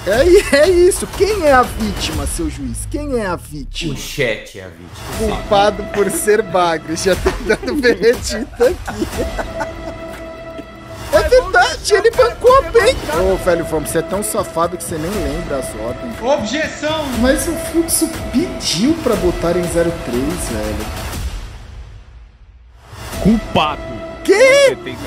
É isso. Quem é a vítima, seu juiz? Quem é a vítima? O chat é a vítima. Culpado por ser bagre. Já tá dando veredito aqui. É verdade, ele bancou bem. Ô, velho, vamos, você é tão safado que você nem lembra as ordens. Objeção! Mas o fluxo pediu pra botar em 03, velho. Culpado. Que? 70.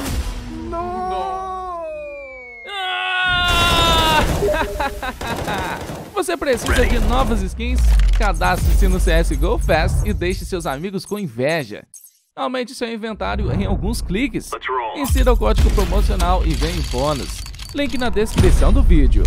Você precisa de novas skins? Cadastre-se no CSGO Fast e deixe seus amigos com inveja. Aumente seu inventário em alguns cliques. Insira o código promocional e ganhe bônus. Link na descrição do vídeo.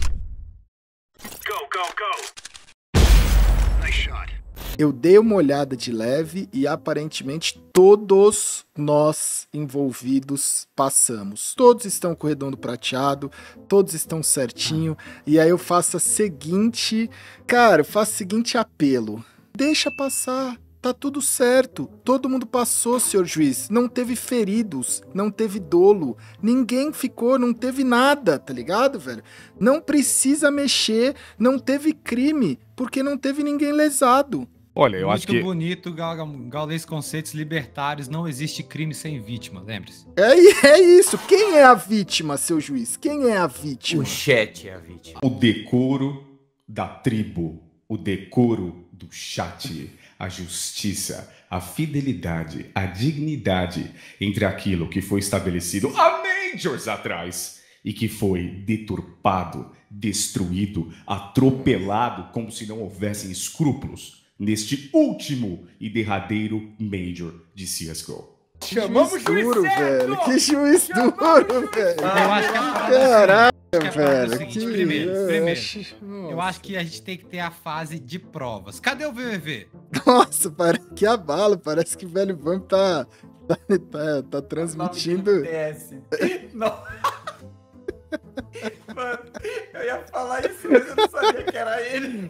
Eu dei uma olhada de leve e aparentemente todos nós envolvidos passamos. Todos estão com o redondo prateado, todos estão certinho. E aí eu faço a seguinte... Cara, eu faço o seguinte apelo. Deixa passar. Tá tudo certo, todo mundo passou, senhor juiz, não teve feridos, não teve dolo, ninguém ficou, não teve nada, tá ligado, velho? Não precisa mexer, não teve crime, porque não teve ninguém lesado. Olha, eu acho que... Muito bonito, Gaules conceitos libertários, não existe crime sem vítima, lembre-se. É isso, quem é a vítima, seu juiz? Quem é a vítima? O chat é a vítima. O decoro da tribo, o decoro do chat, a justiça, a fidelidade, a dignidade entre aquilo que foi estabelecido há majors atrás e que foi deturpado, destruído, atropelado como se não houvessem escrúpulos neste último e derradeiro major de CSGO. Chamamos juiz duro, velho. Que juiz duro, velho. Eu acho que Caralho, velho. velho. Primeiro, eu acho que a gente tem que ter a fase de provas. Cadê o VVV? Nossa, que abalo. Parece que o velho Vamp tá transmitindo. Não. Mano, eu ia falar isso, mas eu não sabia que era ele.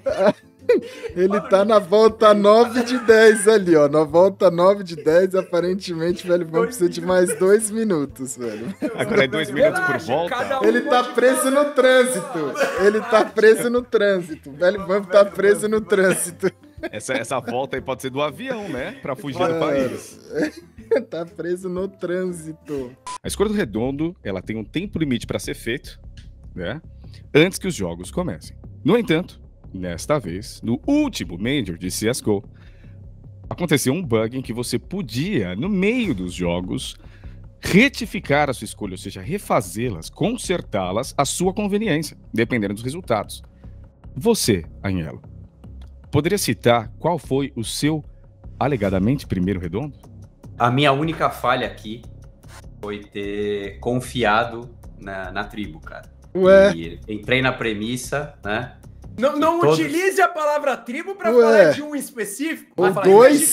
Ele tá na volta 9 de 10 ali, ó. Na volta 9 de 10, aparentemente, velho, vamos precisar de mais 2 minutos, velho. Agora é 2 minutos por volta. Ele tá preso no trânsito. Ele tá preso no trânsito. O velho Vamp tá preso no trânsito. Essa volta aí pode ser do avião, né? Pra fugir do país. Tá preso no trânsito. A escolha do redondo, ela tem um tempo limite para ser feito, né? Antes que os jogos comecem. No entanto, nesta vez, no último Major de CSGO, aconteceu um bug em que você podia, no meio dos jogos, retificar a sua escolha, ou seja, refazê-las, consertá-las à sua conveniência, dependendo dos resultados. Você, Anhelo, poderia citar qual foi o seu alegadamente primeiro redondo? A minha única falha aqui foi ter confiado na tribo, cara. Ué? E entrei na premissa, né? Não todos... utilize a palavra tribo pra falar de um específico. Ou Falar 2,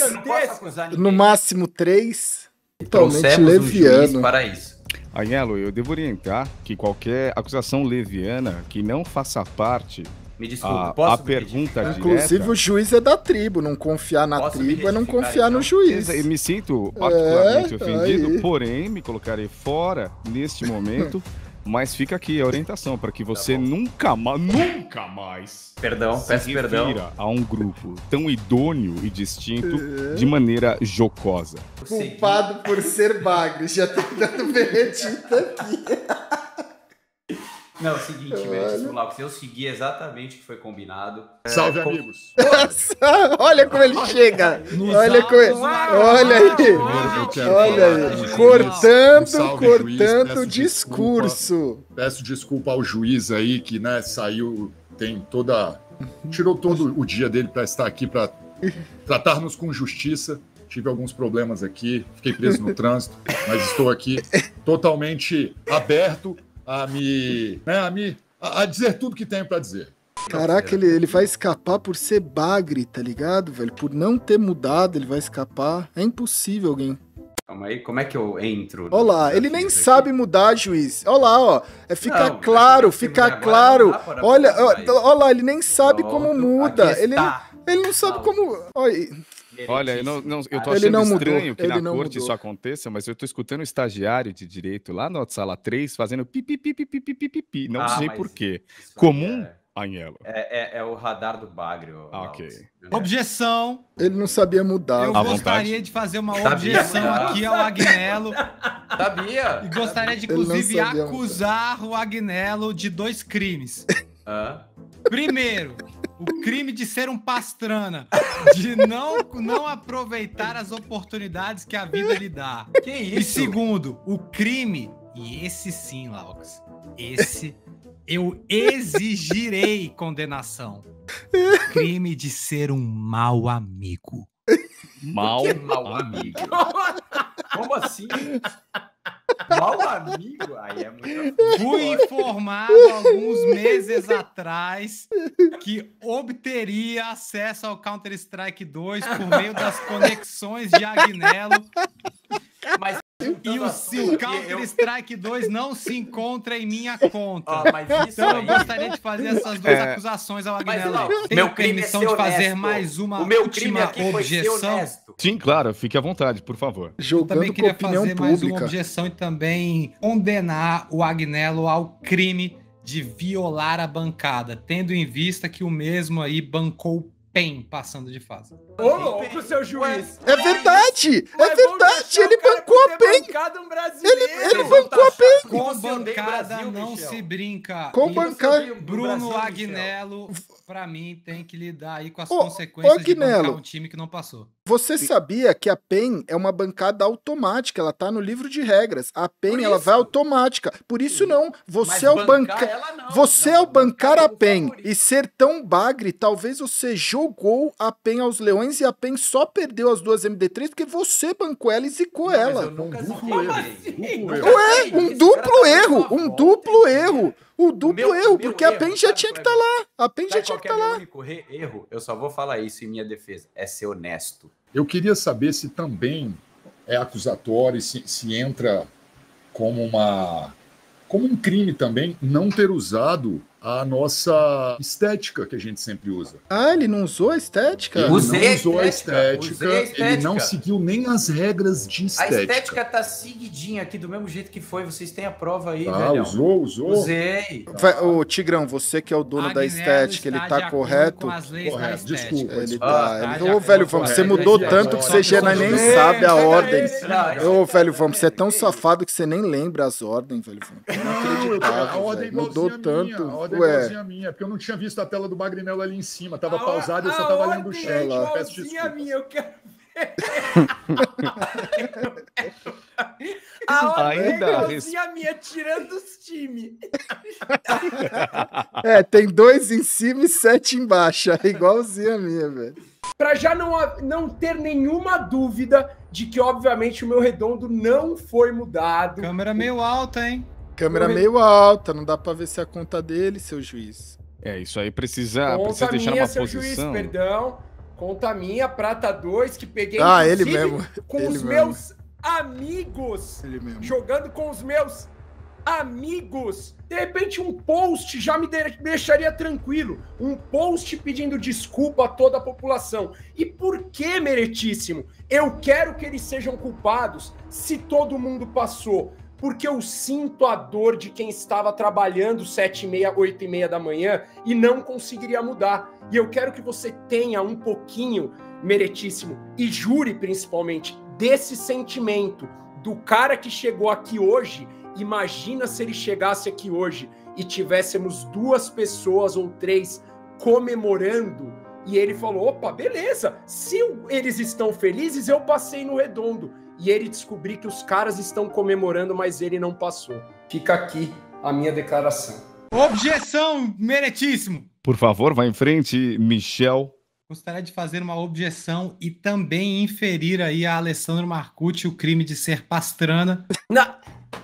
no máximo 3. Totalmente leviano. Um juiz para isso. Anhelo, eu devo orientar que qualquer acusação leviana que não faça parte... Me desculpa, a posso pergunta direta... Inclusive o juiz é da tribo, não confiar na tribo é não confiar no juiz. Eu me sinto particularmente ofendido, porém me colocarei fora neste momento, mas fica aqui a orientação para que você nunca mais Perdão, peço se perdão. refira a um grupo tão idôneo e distinto de maneira jocosa. Culpado por ser bagre, já tá dando veredito aqui. Não, é o seguinte, velho, eu segui exatamente o que foi combinado. Salve, amigos! Olha como ele chega! Olha aí! Olha aí! Cortando o discurso. Peço desculpa ao juiz aí que, né, saiu, tirou todo o dia dele para estar aqui para tratar-nos com justiça. Tive alguns problemas aqui, fiquei preso no trânsito, mas estou aqui totalmente aberto a dizer tudo que tenho pra dizer. Caraca, ele vai escapar por ser bagre, tá ligado, velho? Por não ter mudado, ele vai escapar. É impossível alguém. Calma aí, como é que eu entro? Olha lá, ele nem sabe mudar, juiz. Olha lá, ó. Fica Não, claro. Olha mais. lá, ele nem sabe como muda. Ele não sabe Não. como... Olha, Olha, eu tô Ele achando não mudou, estranho que ele na não corte mudou. isso aconteça, mas eu tô escutando o estagiário de direito lá na sala 3 fazendo pipi. Não sei mas por quê. isso aí Comum, Anhelo. É o radar do Bagre. Ok. Objeção. Ele não sabia mudar. Eu À gostaria vontade. de fazer uma Sabia objeção mudar. aqui ao Agnello. Sabia? E gostaria de, Ele não inclusive, sabia acusar o Agnello de 2 crimes. Hã? Primeiro, o crime de ser um pastrana, de não aproveitar as oportunidades que a vida lhe dá. Que E isso? segundo, o crime, e esse sim, Laux, esse eu exigirei condenação. O crime de ser um mau amigo. Mal Que mau amigo. Como assim? Mau amigo? Aí é muito. Fui informado alguns meses atrás que obteria acesso ao Counter-Strike 2 por meio das conexões de Agnello. Mas E o Counter-Strike 2 não se encontra em minha conta. Ó, mas isso Então eu aí. gostaria de fazer essas duas acusações ao Mas, Agnello. Lau, Tenho meu crime é permissão ser de fazer honesto. mais uma O meu crime última aqui foi ser objeção. honesto. Sim, claro, fique à vontade, por favor. Eu também Jogando com queria opinião fazer mais uma pública. objeção e também condenar o Agnello ao crime de violar a bancada, tendo em vista que o mesmo aí bancou o PEN passando de fase. Ô, louco, seu juiz. É verdade! Mas É vamos verdade! deixar Ele o cara bancou a ter PEN! bancado um brasileiro. Ele bancou a PEN! Com Você odeia o bancada Brasil, não Michel. se brinca. Com E bancada. Bruno Agnello, pra mim, tem que lidar aí com as Ô, consequências de bancar Agnello. um time que não passou. Você sabia que a PEN é uma bancada automática? Ela tá no livro de regras. A PEN, ela vai automática. Por isso não. Você é o Você ao bancar a PEN e ser tão bagre, talvez você jogou a PEN aos leões e a PEN só perdeu as duas MD3 porque você bancou ela e zicou ela. Ué, um duplo erro, um duplo erro. O duplo erro, porque a PEN já tinha que estar lá. A PEN já tinha que estar lá. O único erro, eu só vou falar isso em minha defesa, é ser honesto. Eu queria saber se também é acusatório, se entra como um crime também não ter usado a nossa estética que a gente sempre usa. Ah, ele não usou a estética? Ele Usei não a usou a estética, estética, usei a ele estética. não seguiu nem as regras de A estética. estética tá seguidinha aqui, do mesmo jeito que foi, vocês têm a prova aí, Ah, velho. usou? Usei. Ô, Tigrão, você que é o dono da Agnello estética, ele está de tá acordo correto? com as leis da Correto, estética. desculpa. Ele Ah, tá. tá Ô, de velho, acordo vamos, com você a mudou regra, tanto que você já nem sabe a ordem. Ô, velho, vamos, você é tão safado que você nem lembra as ordens, velho. A ordem é Mudou igualzinha a tanto. minha, a ordem é Ué, igualzinha a minha, porque eu não tinha visto a tela do Magrinello ali em cima, tava pausado e eu só A tava lendo o ordem chat. é Peço igualzinha a desculpas. minha, eu quero a ordem Ainda é igualzinha a minha, tirando os times. tem 2 em cima e 7 embaixo. É igualzinho a minha, velho. Pra já não ter nenhuma dúvida de que, obviamente, o meu redondo não foi mudado. Câmera meio alta, hein? Câmera meio alta, não dá pra ver se é a conta dele, seu juiz. É, isso aí precisa Conta deixar minha, numa seu posição. juiz, perdão. Conta minha, prata 2, que peguei, Ah, ele inclusive, mesmo. com Ele os mesmo. meus amigos. Ele mesmo. Jogando com os meus amigos. De repente, um post já me deixaria tranquilo. Um post pedindo desculpa a toda a população. E por que, meritíssimo? Eu quero que eles sejam culpados se todo mundo passou. Porque eu sinto a dor de quem estava trabalhando 7h30, 8h30 da manhã e não conseguiria mudar. E eu quero que você tenha um pouquinho, meritíssimo, e jure principalmente, desse sentimento do cara que chegou aqui hoje. Imagina se ele chegasse aqui hoje e tivéssemos 2 pessoas ou 3 comemorando e ele falou, opa, beleza, se eles estão felizes, eu passei no redondo. E ele descobriu que os caras estão comemorando, mas ele não passou. Fica aqui a minha declaração. Objeção, meritíssimo! Por favor, vá em frente, Michel. Gostaria de fazer uma objeção e também inferir aí a Alessandro Marcucci o crime de ser pastrana. Não.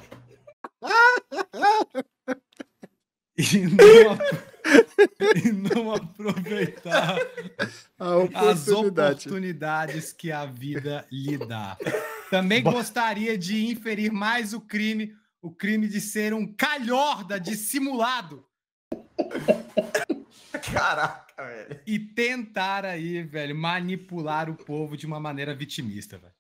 E não aproveitar as oportunidades que a vida lhe dá. Também gostaria de inferir mais o crime de ser um calhorda dissimulado. Caraca, velho. E tentar aí, velho, manipular o povo de uma maneira vitimista, velho.